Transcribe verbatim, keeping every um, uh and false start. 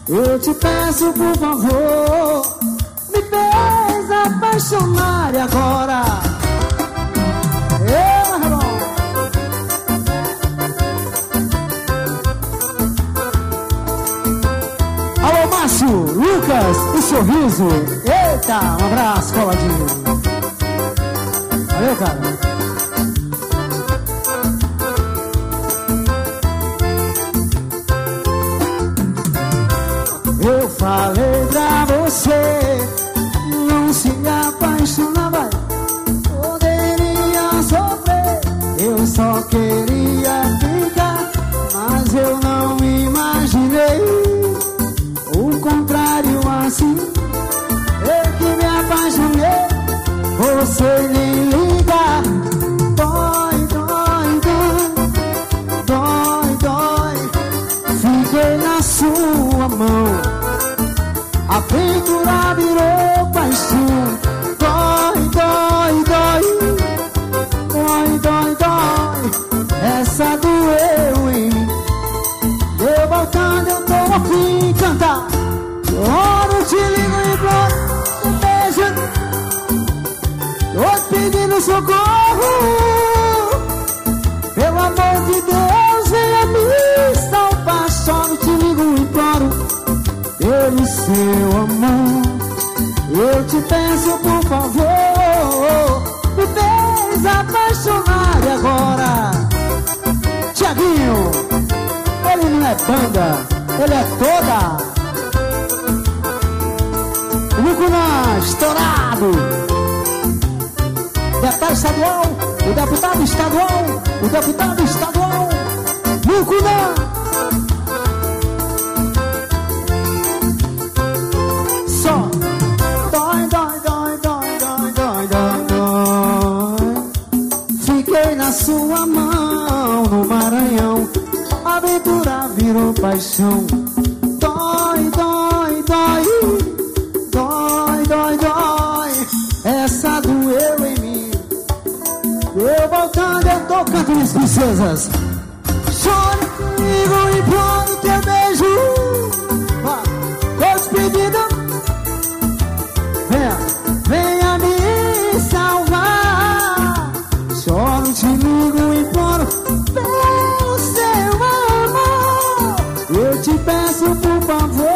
Eu te peço por favor, me fez apaixonar e agora eu, irmão. Alô, Márcio, Lucas, o sorriso. Eita, um abraço, coladinho. Valeu, cara. Eu falei pra você não se apaixonar, vai. Poderia sofrer, eu só queria ficar, mas eu não imaginei o contrário assim. Eu que me apaixonei, você nem liga. Dói, dói, dói, dói, dói. Fiquei na sua mão, a aventura virou paixão. Dói, dói, dói, dói, dói, dói. Essa doeu em mim. Eu voltando, eu tô a fim de cantar. Oro, eu te ligo e imploro um beijo. Tô pedindo socorro. Pelo amor de Deus, venha me salvar. Só te ligo e imploro pelo seu amor. Eu te peço por favor, me fez apaixonar e agora. Tiaguinho, ele não é banda, ele é toda. O Mucunã, estourado. Deputado estadual, o deputado estadual, o deputado estadual. Mucunã. Só dói, dói, dói, dói, dói, dói, dói, dói. Fiquei na sua mão no Maranhão, a aventura virou paixão. Dói, dói, dói, dói, dói, dói. Essa doeu em mim. Eu voltando, eu tô cantando minhas princesas. Chore comigo, imploro teu beijo. Tô despedida. Venha, venha me salvar. Choro, te ligo, imploro pelo seu amor. Eu te peço por favor,